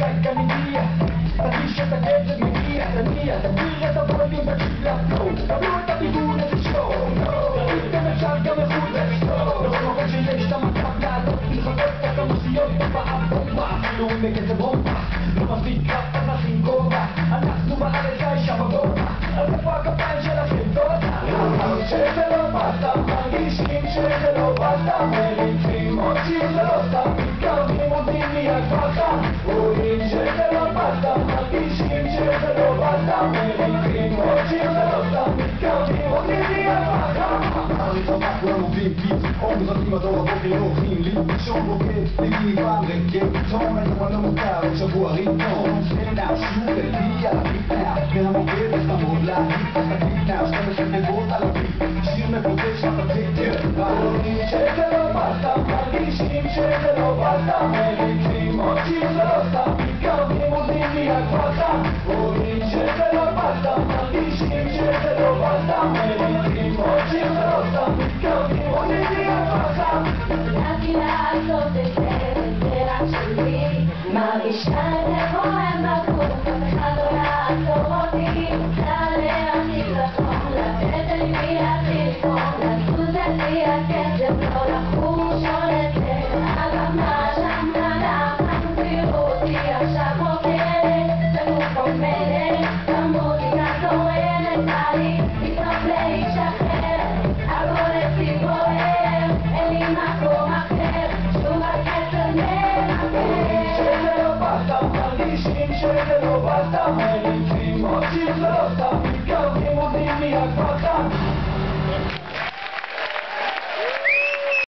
רגע נגיע, תרגיש את הקצב מגיע, תגביר את הווליום תקשיב לפלואו, קבלו את הביגון הזה שואו, ראיתם אפשר גם מחוץ לסטור, בכל מקום שיש את המצב לעלות, מלחכות את הכמוסיות בבעה בומבה, אפילו בקצב רומבה, לא מספיק קרב אז נשים גובה, אנחנו בארץ האישה בגובה, אז איפה הכפיים שלכם תודה? שזה לא בסתם, מרגישים שזה לא בסתם, מריצים מוצאים זה לא סתם, מתקרבים עומדים מיד פחם, רואים שזה לא בסתם, מרגישים שזה לא בסתם, מריצים מוצאים זה לא סתם, מתקרבים עומדים מיד פחם. הארץ הבא כולם עובדים פתאום מזרקים עד אור הבוקר לא אוכלים לי שום בוקר, ליבי פעם רגטון היום אני לא מוכר, עוד שבוע ריטון סטנדאפ, שוב אלי על הביטנאפ מהמוקד הסתמוד להגיד את הביטנאפ 12 נגות על הביט שיר מבודש על הטקטר רואים שזה לא בסתם, מרגישים שזה לא בסתם, מריצים מוצאים זה לא סתם, מתקרבים עומדים מיד פחם, רואים שזה לא בסתם, מרגישים שזה לא בסתם, מריצים מוצאים זה לא סתם, מתקרבים עומדים מיד פחם. ידעתי לעשות את זה רק שלי, מרגישה את זה פועם בגוף, אף אחד לא יעצור אותי, רוצה להרחיק לחום, לתת לליבי להתחיל לפעום, לזוז אצלי הקצב, לא לחוש שולט על הבמה שם אנחנו תראו אותי עכשיו רוקדת, בגוף עומדת, המוזיקה זורמת עלי, פתאום לאיש אחר, הכל אצלי בוער, אין לי מקום אחר, שוב הקצב מרחב. שזה לא בסתם, מרגישים שזה לא בסתם, מריצים מוצאים זה לא סתם,